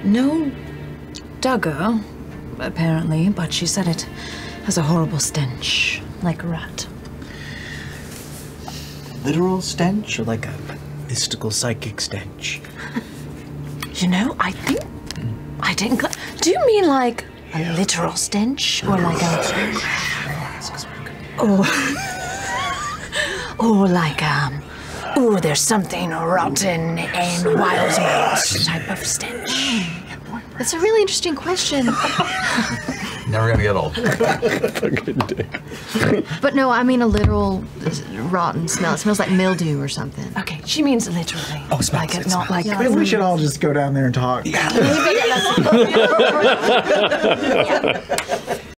No dugger, apparently, but she said it has a horrible stench, like a rat. Literal stench or like a mystical psychic stench? You know, I didn't. Do you mean like a literal stench or like a? Or like ooh, there's something rotten and wild mouse type of stench. That's a really interesting question. Never gonna get old. But no, I mean a literal rotten smell. It smells like mildew or something. Okay, she means literally. Oh, smells, like it, not like. Maybe we should all just go down there and talk. Yeah.